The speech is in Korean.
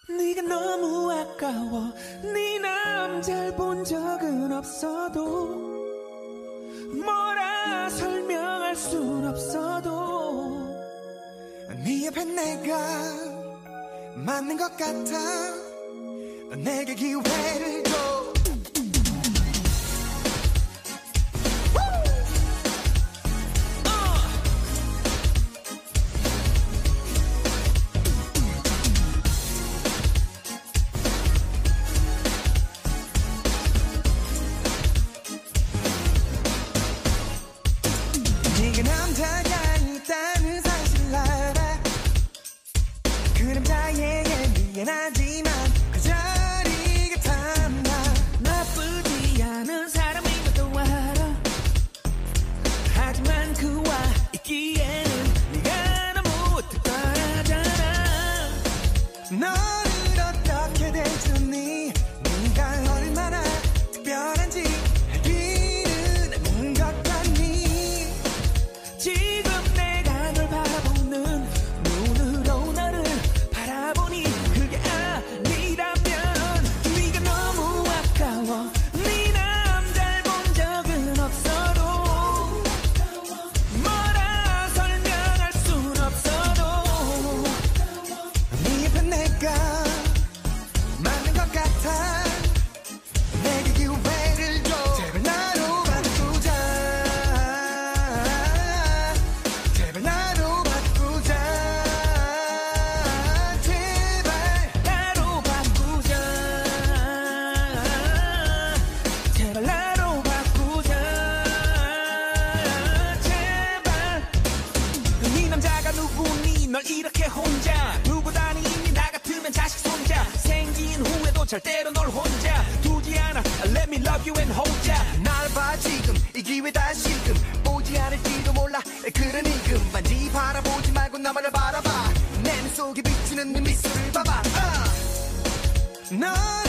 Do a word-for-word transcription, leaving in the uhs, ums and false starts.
네가 너무 아까워 네 남잘 본 적은 없어도 뭐라 설명할 순 없어도 네 옆에 내가 맞는 것 같아 내게 기회를 줘 네가 남자가 있다는 사실 알아 그 남자에게 미안하지만 그 자리가 탐나 나쁘지 않은 사람인 것도 알아 하지만 그와 있기에는 네가 너무 특별하잖아 너를 어떻게 대주니 네가 얼마나 특별한지 알기는 않는 것 같니 지금 내가 널 바라보는 눈으로 너를 바라보니 그게 아니라면 네가 너무 아까워 네 남잘 본 적은 없어도 뭐라 설명할 순 없어도 네 옆에 내가 맞는 것 같아 내게 기회를 줘 제발 나로 바꾸자 제발 나로 바꾸자 제발 나로 바꾸자 제발 나로 바꾸자 제발 네 남자가 누구니 널 이렇게 혼자 누구 다니 이미 나 같으면 자식 손자 생긴 후에도 절대로 널 혼자 두지 않아 Let me love you and hold ya 날 봐 지금 이 기회 다시금 오지 않을지도 몰라 그러니 그만 네 바라보지 말고 나만을 바라봐 내 눈 속에 비치는 네 미소를 봐봐 uh. 넌